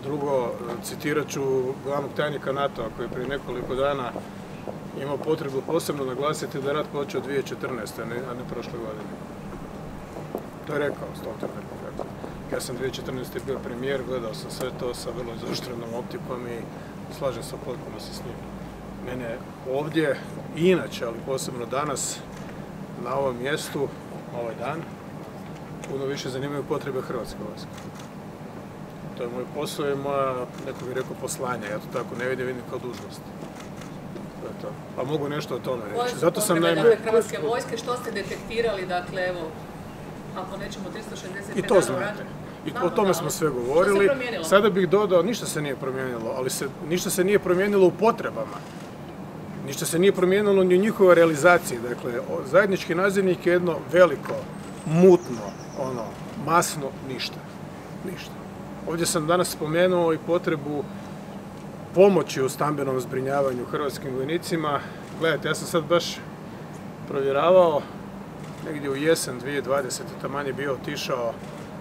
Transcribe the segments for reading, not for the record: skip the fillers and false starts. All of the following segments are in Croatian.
Drugo, citirat ću glavnog tajnika NATO-a koji je prije nekoliko dana imao potrebu posebno naglasiti da je rat počeo 2014. a ne prošle godine. To je rekao Stoltenberg. Ja sam 2014. bio premijer, gledao sam sve to sa vrlo izoštrenom optikom i slažem se potpuno s njim. Mene ovdje i inače, ali posebno danas, na ovom mjestu, ovaj dan, puno više zanimaju potrebe Hrvatske vojske. To je moj posao i moja, neko bi rekao, poslanja. Ja to tako ne vidim kao dužnost. To je to. Pa mogu nešto o tome reći. Zato sam potrebe Hrvatske vojske, što ste detektirali, dakle, evo, ako nećemo 365 I to znate. I o tome smo sve govorili. Sada bih dodao, ništa se nije promijenilo, ali ništa se nije promijenilo u potrebama. Ništa se nije promijenilo ni u njihovoj realizaciji. Dakle, zajednički nazivnik je jedno veliko, mutno, masno, ništa. Ništa. Ovdje sam danas spomenuo i potrebu pomoći u stambenom zbrinjavanju hrvatskim vojnicima. Gledajte, ja sam sad baš provjeravao, negdje u jesen 2020. taman je bio otišao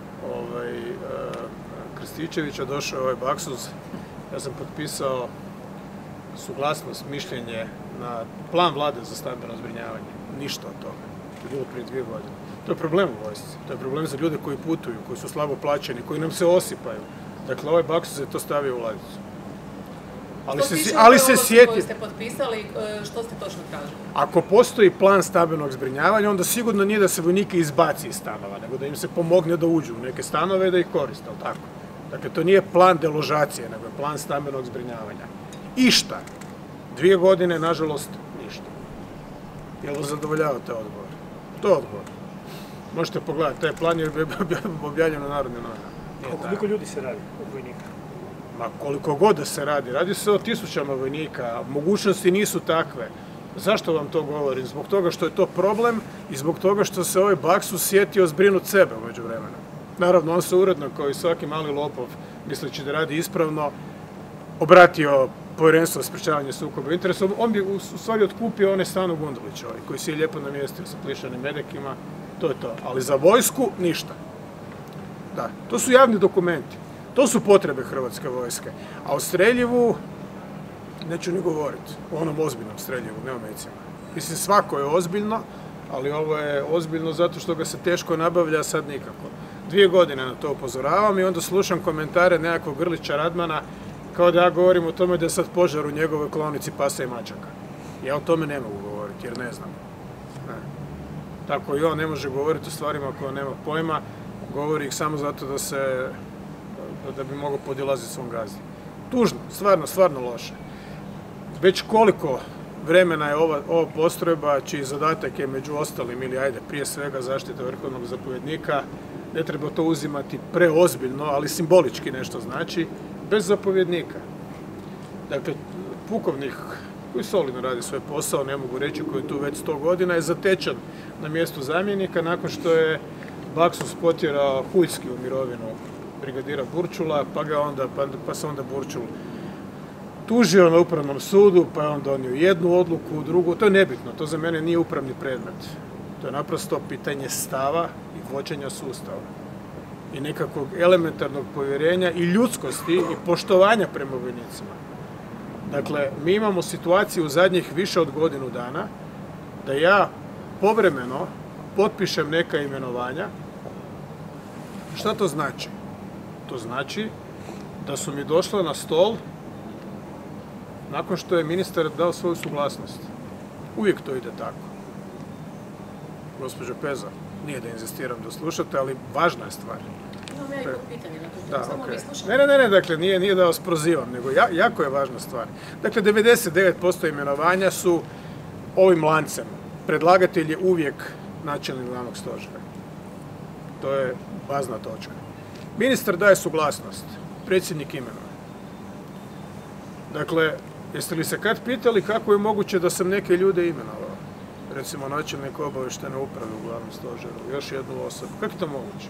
Krstičevića, došao je ovaj Baksuz, ja sam potpisao suglasnost, mišljenje na plan vlade za stambeno zbrinjavanje. Ništa od toga. To je bilo prije 2 godine. To je problem u vojsci. To je problem za ljude koji putuju, koji su slabo plaćeni, koji nam se osipaju. Dakle, ovaj Baksuz je to stavio u ladicu. Ali se sjeti... Koji ste potpisali, što ste točno tražili? Ako postoji plan stambenog zbrinjavanja, onda sigurno nije da se vojnike izbaci iz stanova, nego da im se pomogne da uđu u neke stanove i da ih koriste, ali tako? Dakle, to nije plan deložacije, nego je plan stambenog zbrinjavanja. Išta. 2 godine, nažalost, ništa. Jel vas zadovoljavate odgovor? To je odgovor. Možete pogledati, taj plan je objavljen na Narodnim novinama. Koliko ljudi se radi od vojnika? Ma koliko god da se radi. Radi se o 1000 vojnika, mogućnosti nisu takve. Zašto vam to govorim? Zbog toga što je to problem i zbog toga što se ovaj Baksuz sjetio zbrinut sebe u međuvremenu. Naravno, on se uredno, kao i svaki mali lopov, misleći da radi ispravno, obratio Povjerenstvo za sprečavanje sukoba interesa. On bi u stvari otkupio onaj stan u Gundulićevoj, koji si je lijepo namjestio sa plišanim medekima. To je to. Ali za vojsku ništa. Da, to su javni dokumenti. To su potrebe Hrvatske vojske. A o streljivu neću ni govoriti. O onom ozbiljnom streljivu, ne o mecima. Mislim, svako je ozbiljno, ali ovo je ozbiljno zato što ga se teško nabavlja, a sad nikako. 2 godine na to upozoravam i onda slušam komentare nekakvog Grlića Radmana kao da ja govorim o tome da je sad požar u njegovoj klaonici pasa i mačaka. Ja o tome ne mogu govoriti jer ne znam. Ne. Tako i on ne može govoriti o stvarima koje nema pojma, govori ih samo zato da bi mogao podilaziti svom gazdi. Tužno, stvarno loše. Već koliko vremena je ova postrojba, čiji zadatak je među ostalim, ili ajde, prije svega zaštita vrhovnog zapovjednika, ne treba to uzimati preozbiljno, ali simbolički nešto znači, bez zapovjednika. Dakle, pukovnik koji solidno radi svoj posao, ne mogu reći, koji je tu već 100 godina, je zatečen na mjestu zamjenika nakon što je Baksuz potjerao Huljski u mirovinu brigadira Burčula, pa se onda Burčul tužio na upravnom sudu, pa je on donio jednu odluku, drugu. To je nebitno, to za mene nije upravni predmet. To je naprosto pitanje stava i vođenja sustava. I nekakvog elementarnog povjerenja i ljudskosti i poštovanja prema vojnicima. Dakle, mi imamo situaciju u zadnjih više od godinu dana da ja povremeno potpišem neka imenovanja. Šta to znači? To znači da su mi došle na stol nakon što je ministar dao svoju suglasnost. Uvijek to ide tako. Gospođo Peza, nije da inzistiram da slušate, ali važna je stvar. Imam jedno pitanje na tu temu, samo vi slušate. Ne, dakle, nije da vas prozivam, nego jako je važna stvar. Dakle, 99% imenovanja su ovim lancem. Predlagatelj je uvijek načelnik glavnog stožera. To je bazna točka. Ministar daje suglasnost, predsjednik imenuje. Dakle, jeste li se kad pitali kako je moguće da sam neke ljude imenovao? Recimo načelnik obavještajne uprave u glavnom stožeru, još jednu osobu. Kako je to moguće?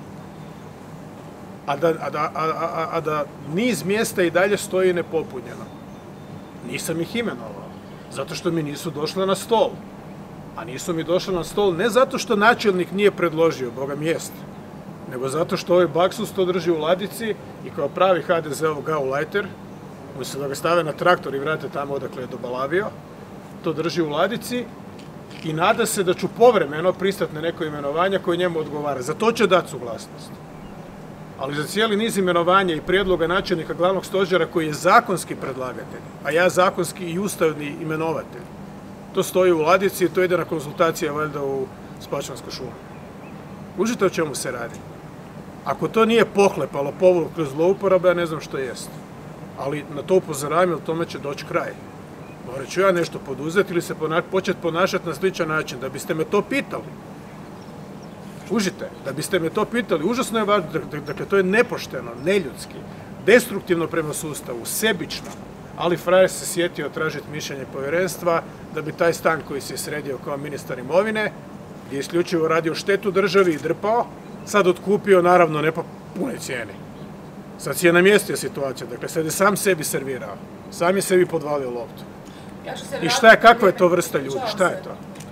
A da niz mjesta i dalje stoji nepopunjeno. Nisam ih imenovao, zato što mi nisu došle na stol. A nisu mi došle na stol ne zato što načelnik nije predložio, Boga mi jest, nego zato što ovaj Baksus to drži u ladici i kao pravi HDZ-ov gaulajter, umjesto da ga stave na traktor i vrate tamo odakle je dobalavio, to drži u ladici i nada se da ću povremeno pristati na neko imenovanje koje njemu odgovara. Za to će dati suglasnost. Ali za cijeli niz imenovanja i prijedloga načelnika glavnog stožera koji je zakonski predlagatelj, a ja zakonski i ustavni imenovatelj, to stoji u ladici i to ide na konzultacije valjda u Spačvanskoj šumi. Užite o čemu se radi. Ako to nije pohlepalo povuk kroz zlouporabe, ja ne znam što jest. Ali na to upozoravam, jer tome će doći kraj. Morat ću ja nešto poduzeti ili se početi ponašati na sličan način, da biste me to pitali. Užite, da biste me to pitali. Užasno je važno, dakle to je nepošteno, neljudski, destruktivno prema sustavu, sebično. Ali frajer se sjetio tražiti mišljenje povjerenstva da bi taj stan koji se je sredio kao ministar imovine, gdje je isključivo radio štetu državi i drpao, sad otkupio, naravno ne po punoj cijeni. Sad si je namjestio situaciju, dakle sad je sam sebi servirao, sam je sebi podvalio loptu. Ja ću se I šta je, kakva je to vrsta ljudi, šta je to?